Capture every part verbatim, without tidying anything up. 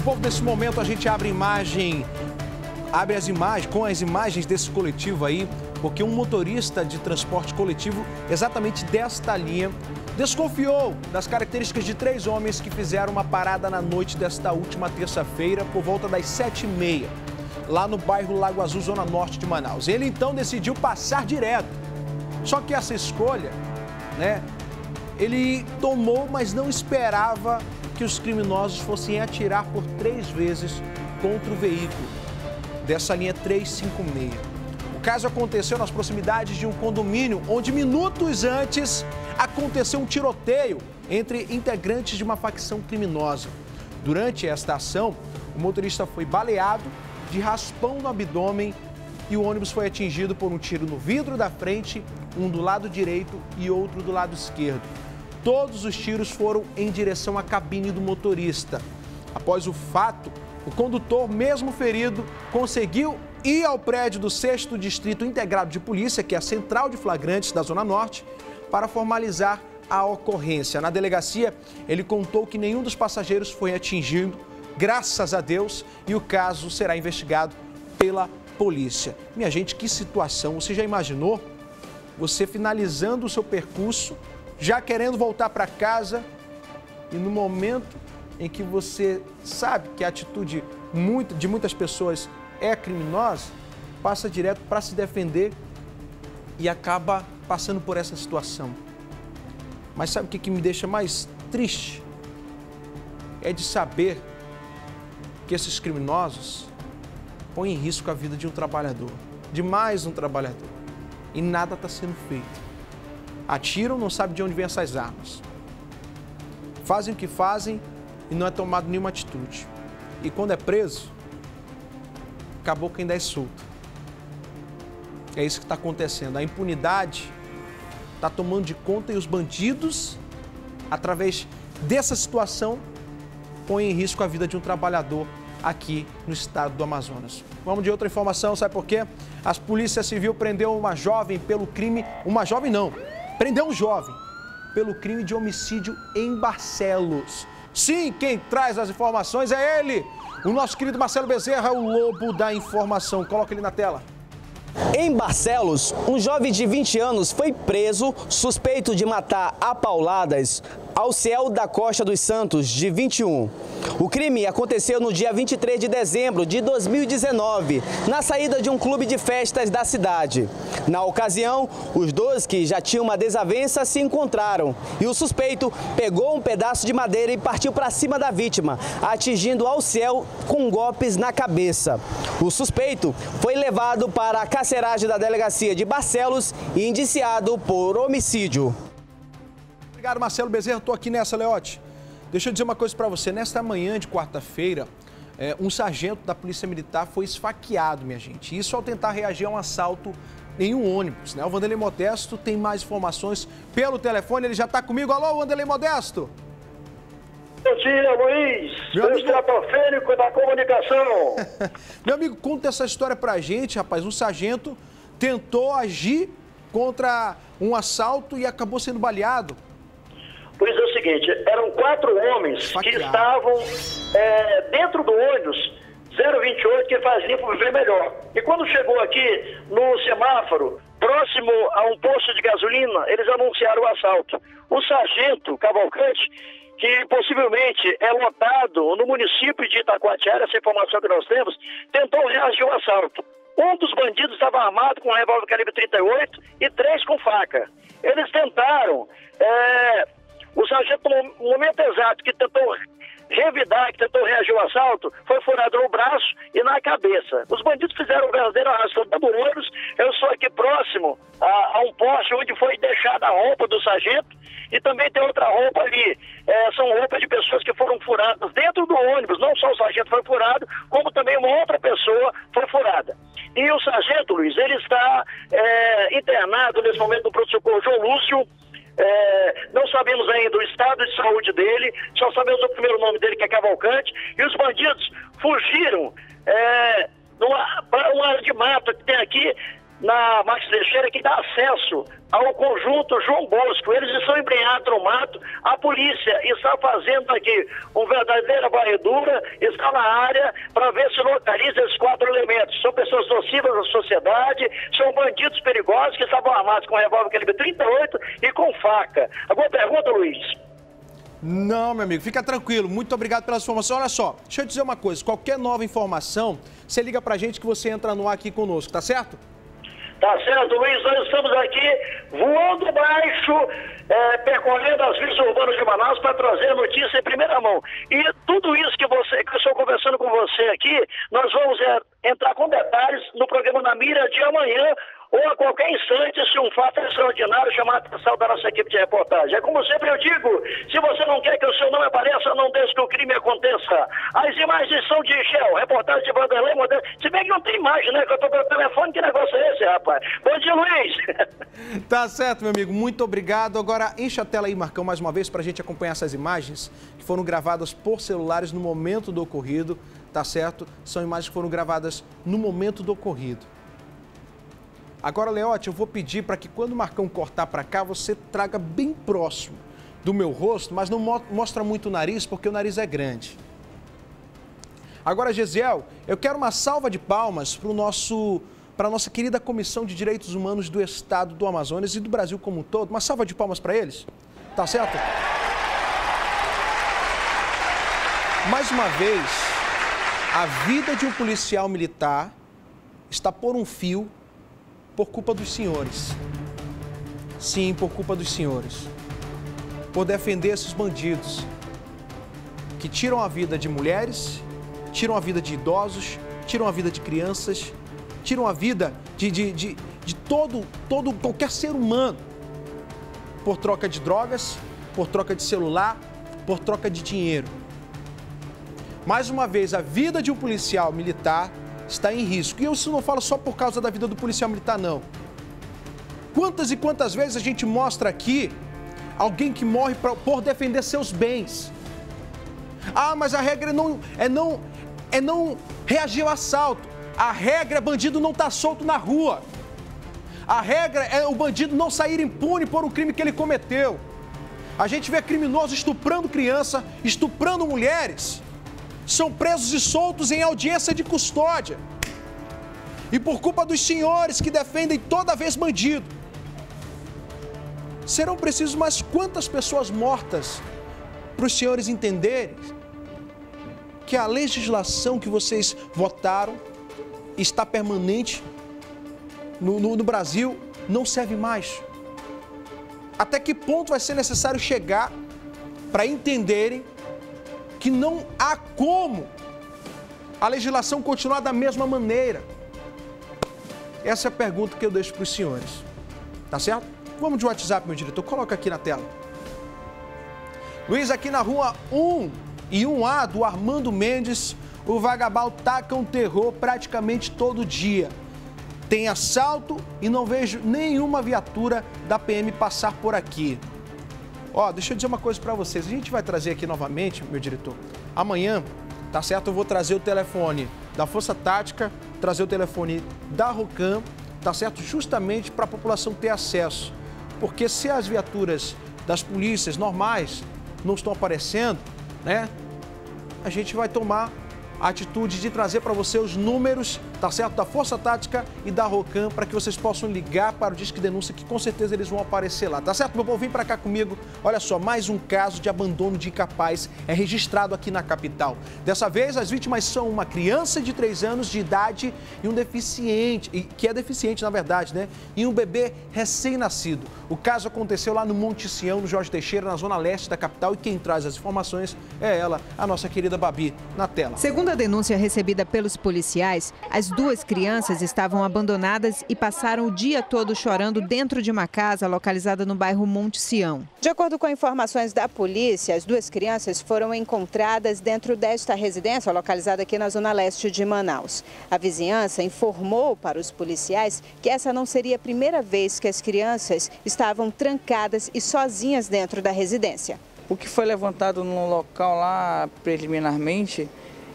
Povo, nesse momento a gente abre imagem, abre as imagens, com as imagens desse coletivo aí, porque um motorista de transporte coletivo, exatamente desta linha, desconfiou das características de três homens que fizeram uma parada na noite desta última terça-feira, por volta das sete e meia, lá no bairro Lago Azul, zona norte de Manaus. Ele então decidiu passar direto. Só que essa escolha, né, ele tomou, mas não esperava que os criminosos fossem atirar por três vezes contra o veículo dessa linha trezentos e cinquenta e seis. O caso aconteceu nas proximidades de um condomínio, onde minutos antes aconteceu um tiroteio entre integrantes de uma facção criminosa. Durante esta ação, o motorista foi baleado de raspão no abdômen e o ônibus foi atingido por um tiro no vidro da frente, um do lado direito e outro do lado esquerdo. Todos os tiros foram em direção à cabine do motorista. Após o fato, o condutor, mesmo ferido, conseguiu ir ao prédio do sexto Distrito Integrado de Polícia, que é a central de flagrantes da Zona Norte, para formalizar a ocorrência. Na delegacia, ele contou que nenhum dos passageiros foi atingido, graças a Deus, e o caso será investigado pela polícia. Minha gente, que situação! Você já imaginou? Você finalizando o seu percurso, já querendo voltar para casa, e no momento em que você sabe que a atitude muito, de muitas pessoas é criminosa, passa direto para se defender e acaba passando por essa situação. Mas sabe o que, que me deixa mais triste? É de saber que esses criminosos põem em risco a vida de um trabalhador, de mais um trabalhador, e nada está sendo feito. Atiram, não sabem de onde vêm essas armas. Fazem o que fazem e não é tomado nenhuma atitude. E quando é preso, acabou quem dá é solto. É isso que está acontecendo. A impunidade está tomando de conta e os bandidos, através dessa situação, põem em risco a vida de um trabalhador aqui no estado do Amazonas. Vamos de outra informação, sabe por quê? A Polícia Civil prendeu uma jovem pelo crime... Uma jovem não, prendeu um jovem pelo crime de homicídio em Barcelos. Sim, quem traz as informações é ele, o nosso querido Marcelo Bezerra, o lobo da informação. Coloca ele na tela. Em Barcelos, um jovem de vinte anos foi preso suspeito de matar a pauladas Alciel da Costa dos Santos, de vinte e um. O crime aconteceu no dia vinte e três de dezembro de dois mil e dezenove, na saída de um clube de festas da cidade. Na ocasião, os dois, que já tinham uma desavença, se encontraram e o suspeito pegou um pedaço de madeira e partiu para cima da vítima, atingindo Alciel com golpes na cabeça. O suspeito foi levado para a carceragem da delegacia de Barcelos e indiciado por homicídio. Obrigado, Marcelo Bezerra. Estou aqui nessa, Leote. Deixa eu dizer uma coisa para você. Nesta manhã de quarta-feira, é, um sargento da Polícia Militar foi esfaqueado, minha gente. Isso ao tentar reagir a um assalto em um ônibus, né? O Vanderlei Modesto tem mais informações pelo telefone. Ele já está comigo. Alô, Vanderlei Modesto. Bom dia, Luiz. Meu amigo... estratosférico da comunicação. Meu amigo, conta essa história pra gente, rapaz. Um sargento tentou agir contra um assalto e acabou sendo baleado. Pois é o seguinte, eram quatro homens Esfaqueado. que estavam é, dentro do ônibus zero vinte e oito, que faz limpo viver melhor. E quando chegou aqui no semáforo, próximo a um posto de gasolina, eles anunciaram o assalto. O sargento Cavalcante, que possivelmente é lotado no município de Itacoatiara, essa informação que nós temos, tentou reagir ao assalto. Um dos bandidos estava armado com um revólver calibre trinta e oito e três com faca. Eles tentaram... É, o sargento, no momento exato que tentou revidar, que tentou reagir ao assalto, foi furado no braço e na cabeça. Os bandidos fizeram um verdadeiro arrastão do ônibus. Eu sou aqui próximo a, a um poste onde foi deixada a roupa do sargento e também tem outra roupa ali. É, são roupas de pessoas que foram furadas dentro do ônibus. Não só o sargento foi furado, como também uma outra pessoa foi furada. E o sargento, Luiz, ele está é, internado nesse momento no pronto-socorro João Lúcio. É, não sabemos ainda o estado de saúde dele, só sabemos o primeiro nome dele, que é Cavalcante, e os bandidos fugiram é, para uma área de mata que tem aqui na Max Teixeira, que dá acesso ao conjunto João Bosco. Eles estão embrenhados no mato. A polícia está fazendo aqui uma verdadeira varredura, está na área para ver se localiza esses quatro elementos. São pessoas nocivas à sociedade, são bandidos perigosos que estavam armados com revólver calibre trinta e oito e com faca. Alguma pergunta, Luiz? Não, meu amigo, fica tranquilo. Muito obrigado pela sua informação. Olha só, deixa eu dizer uma coisa. Qualquer nova informação, você liga pra gente que você entra no ar aqui conosco, tá certo? Tá certo, Luiz. Nós estamos aqui voando baixo, é, percorrendo as vias urbanas de Manaus para trazer a notícia em primeira mão. E tudo isso que você, que eu estou conversando com você aqui, nós vamos é, entrar com detalhes no programa Na Mira de amanhã, ou a qualquer instante, se um fato extraordinário chamar a atenção da nossa equipe de reportagem. É como sempre eu digo, se você não quer que o seu nome apareça, não deixe que o crime aconteça. As imagens são de Shell, reportagem de Vanderlei Modelo. Se bem que não tem imagem, né? Que eu tô pelo telefone, que negócio é esse, rapaz? Bom dia, Luiz! Tá certo, meu amigo, muito obrigado. Agora, enche a tela aí, Marcão, mais uma vez, pra gente acompanhar essas imagens que foram gravadas por celulares no momento do ocorrido, tá certo? São imagens que foram gravadas no momento do ocorrido. Agora, Leote, eu vou pedir para que quando o Marcão cortar para cá, você traga bem próximo do meu rosto, mas não mo- mostra muito o nariz, porque o nariz é grande. Agora, Gesiel, eu quero uma salva de palmas para o nosso, para a nossa querida Comissão de Direitos Humanos do Estado do Amazonas e do Brasil como um todo. Uma salva de palmas para eles, tá certo? Mais uma vez, a vida de um policial militar está por um fio por culpa dos senhores. Sim, por culpa dos senhores. Por defender esses bandidos que tiram a vida de mulheres, tiram a vida de idosos, tiram a vida de crianças, tiram a vida de, de, de, de todo, todo, qualquer ser humano por troca de drogas, por troca de celular, por troca de dinheiro. Mais uma vez, a vida de um policial militar está em risco. E eu isso não falo só por causa da vida do policial militar, não. Quantas e quantas vezes a gente mostra aqui alguém que morre pra, por defender seus bens. Ah, mas a regra é não, é não, é não reagir ao assalto. A regra é bandido não estar solto na rua. A regra é o bandido não sair impune por um crime que ele cometeu. A gente vê criminoso estuprando criança, estuprando mulheres. São presos e soltos em audiência de custódia. E por culpa dos senhores que defendem toda vez bandido. Serão precisos mais quantas pessoas mortas para os senhores entenderem que a legislação que vocês votaram está permanente no, no, no Brasil, não serve mais. Até que ponto vai ser necessário chegar para entenderem que não há como a legislação continuar da mesma maneira? Essa é a pergunta que eu deixo para os senhores. Tá certo? Vamos de WhatsApp, meu diretor. Coloca aqui na tela. Luiz, aqui na rua um e um A do Armando Mendes, o vagabundo taca um terror praticamente todo dia. Tem assalto e não vejo nenhuma viatura da P M passar por aqui. Ó, deixa eu dizer uma coisa para vocês. A gente vai trazer aqui novamente, meu diretor, amanhã, tá certo? Eu vou trazer o telefone da Força Tática, trazer o telefone da Rocan, tá certo? Justamente para a população ter acesso. Porque se as viaturas das polícias normais não estão aparecendo, né? A gente vai tomar a atitude de trazer para você os números, tá certo? Da Força Tática e da Rocan, para que vocês possam ligar para o Disque Denúncia, que com certeza eles vão aparecer lá, tá certo, meu povo? Vem para cá comigo. Olha só, mais um caso de abandono de incapaz é registrado aqui na capital. Dessa vez, as vítimas são uma criança de três anos de idade e um deficiente, que é deficiente na verdade, né? E um bebê recém-nascido. O caso aconteceu lá no Monte Sião, no Jorge Teixeira, na zona leste da capital, e quem traz as informações é ela, a nossa querida Babi, na tela. Segundo a denúncia recebida pelos policiais, as duas crianças estavam abandonadas e passaram o dia todo chorando dentro de uma casa localizada no bairro Monte Sião. De acordo com informações da polícia, as duas crianças foram encontradas dentro desta residência localizada aqui na zona leste de Manaus. A vizinhança informou para os policiais que essa não seria a primeira vez que as crianças estavam trancadas e sozinhas dentro da residência. O que foi levantado no local lá preliminarmente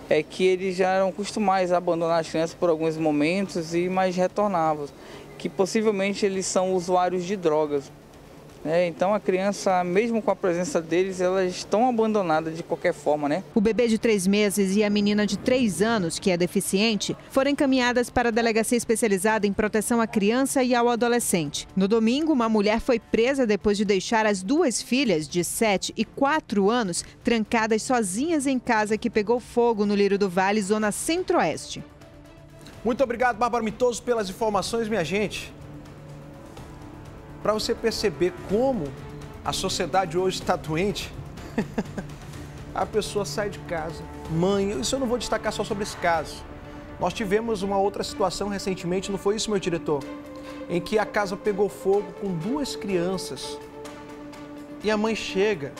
é que eles já eram acostumados a abandonar as crianças por alguns momentos e mais retornavam, que possivelmente eles são usuários de drogas. É, então a criança, mesmo com a presença deles, elas estão abandonadas de qualquer forma, né? O bebê de três meses e a menina de três anos, que é deficiente, foram encaminhadas para a delegacia especializada em proteção à criança e ao adolescente. No domingo, uma mulher foi presa depois de deixar as duas filhas, de sete e quatro anos, trancadas sozinhas em casa que pegou fogo no Lírio do Vale, zona centro-oeste. Muito obrigado, Bárbara Mitoso, pelas informações, minha gente. Para você perceber como a sociedade hoje está doente, a pessoa sai de casa. Mãe, isso eu não vou destacar só sobre esse caso. Nós tivemos uma outra situação recentemente, não foi isso, meu diretor? Em que a casa pegou fogo com duas crianças. E a mãe chega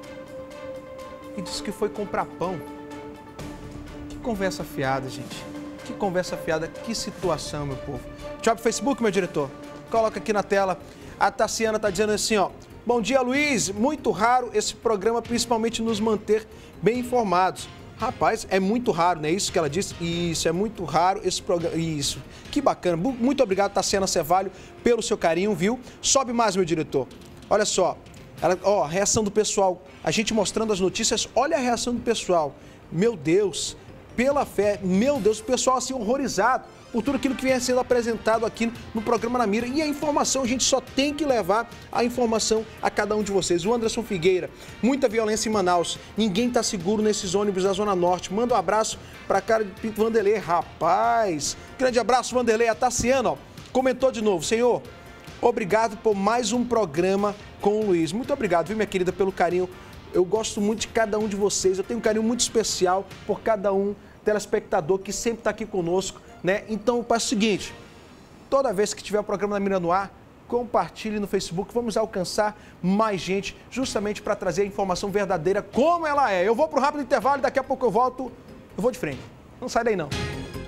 e diz que foi comprar pão. Que conversa fiada, gente. Que conversa fiada, que situação, meu povo. Tchau pro Facebook, meu diretor. Coloca aqui na tela. A Tassiana está dizendo assim, ó. Bom dia, Luiz. Muito raro esse programa, principalmente nos manter bem informados. Rapaz, é muito raro, não é isso que ela disse? Isso, é muito raro esse programa. Isso. Que bacana. Muito obrigado, Tassiana Cevalho, pelo seu carinho, viu? Sobe mais, meu diretor. Olha só. Ela, ó, a reação do pessoal. A gente mostrando as notícias. Olha a reação do pessoal. Meu Deus. Pela fé. Meu Deus. O pessoal assim horrorizado por tudo aquilo que vem sendo apresentado aqui no programa Na Mira. E a informação, a gente só tem que levar a informação a cada um de vocês. O Anderson Figueira, muita violência em Manaus. Ninguém está seguro nesses ônibus da Zona Norte. Manda um abraço para cara de Pinto Vanderlei. Rapaz, grande abraço, Vanderlei. A Tassiana, ó, comentou de novo. Senhor, obrigado por mais um programa com o Luiz. Muito obrigado, viu, minha querida, pelo carinho. Eu gosto muito de cada um de vocês. Eu tenho um carinho muito especial por cada um telespectador que sempre está aqui conosco, né? Então, faz o seguinte, toda vez que tiver o programa Na Mira no ar, compartilhe no Facebook, vamos alcançar mais gente, justamente para trazer a informação verdadeira como ela é. Eu vou para o rápido intervalo e daqui a pouco eu volto, eu vou de frente. Não sai daí não.